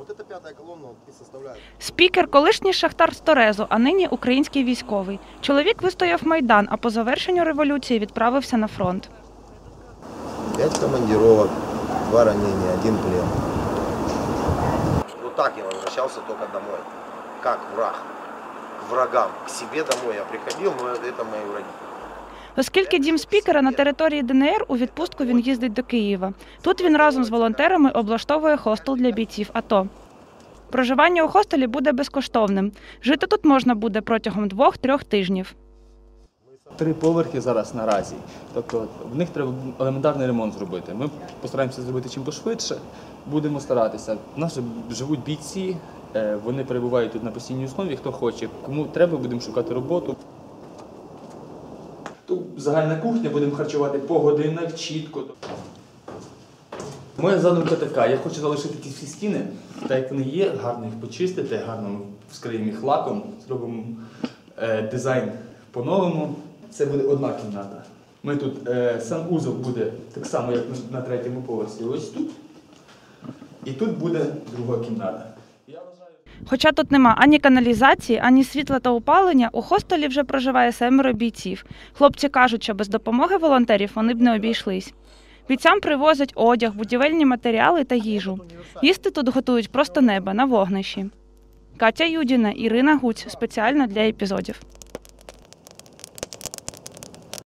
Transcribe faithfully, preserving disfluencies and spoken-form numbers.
Спікер – колишній шахтар з Торезу, а нині український військовий. Чоловік вистояв Майдан, а по завершенню революції відправився на фронт. П'ять командировок, два ранення, один плен. Вот так я возвращался только домой, как враг, к врагам, к себе домой я приходил, но это мои враги. Оскільки дім спікера на території Де Ен Ер, у відпустку він їздить до Києва. Тут він разом з волонтерами облаштовує хостел для бійців АТО. Проживання у хостелі буде безкоштовним. Жити тут можна буде протягом двох-трьох тижнів. Три поверхи зараз наразі, тобто в них треба елементарний ремонт зробити. Ми постараємося зробити чим пошвидше, будемо старатися. У нас живуть бійці, вони перебувають тут на постійній основі, хто хоче. Кому треба, будемо шукати роботу. Тут загальна кухня, будемо харчувати по годинах, чітко. Моя задумка така, я хочу залишити ті всі стіни, так як вони є, гарно їх почистити, гарно вскриємо їх лаком, зробимо е, дизайн по-новому. Це буде одна кімната. Ми тут, е, санвузол буде так само, як на, на третьому поверсі, ось тут. І тут буде друга кімната. Хоча тут нема ані каналізації, ані світла та опалення, у хостелі вже проживає семеро бійців. Хлопці кажуть, що без допомоги волонтерів вони б не обійшлись. Бійцям привозять одяг, будівельні матеріали та їжу. Їсти тут готують просто неба на вогнищі. Катя Юдіна, Ірина Гуць. Спеціально для епізодів.